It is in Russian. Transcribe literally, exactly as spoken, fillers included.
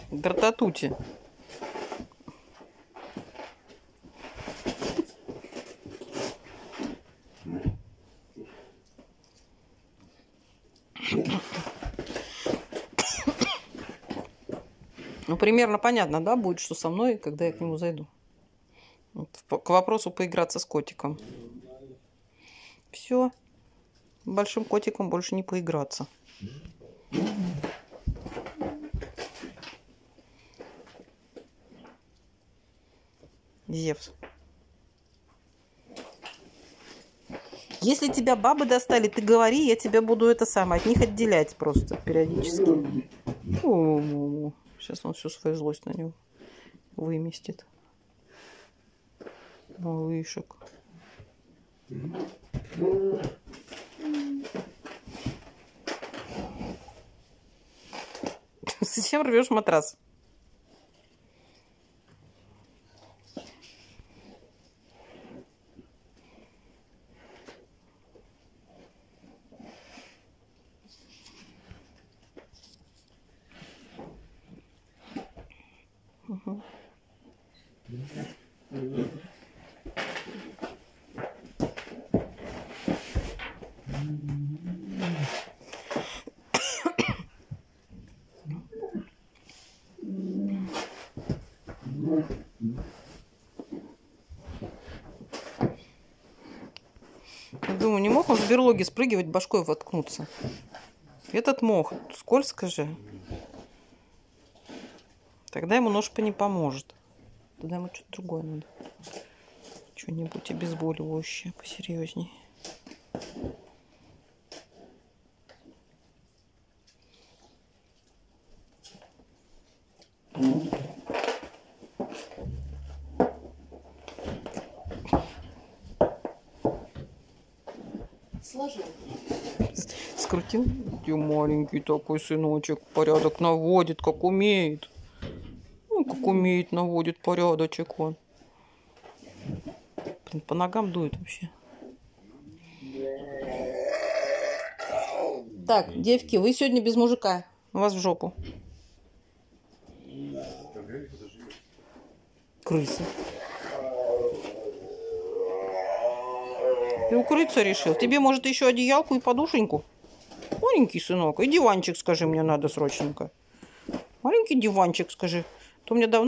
Дрататути. Ну, примерно понятно, да, будет, что со мной, когда я к нему зайду. Вот, к вопросу поиграться с котиком. Все. Большим котиком больше не поиграться. Зевс. Если тебя бабы достали, ты говори, я тебя буду это самое, от них отделять просто периодически. О, сейчас он всю свою злость на него выместит. Малышек. Зачем рвешь матрас? Угу. Думаю, не мог он в берлоге спрыгивать, башкой воткнуться? Этот мог. Скользко же. Тогда ему ножка не поможет. Тогда ему что-то другое надо. Что-нибудь обезболивающее посерьезнее. Сложил. Скрутил? Ты маленький такой сыночек, порядок наводит, как умеет. Ну, как умеет, наводит порядочек он. Блин, по ногам дует вообще. Так, девки, вы сегодня без мужика. У вас в жопу. Крысы. Ты укрыться решил? Тебе, может, еще одеялку и подушеньку? Маленький сынок. И диванчик, скажи, мне надо срочненько. Маленький диванчик, скажи. То мне давно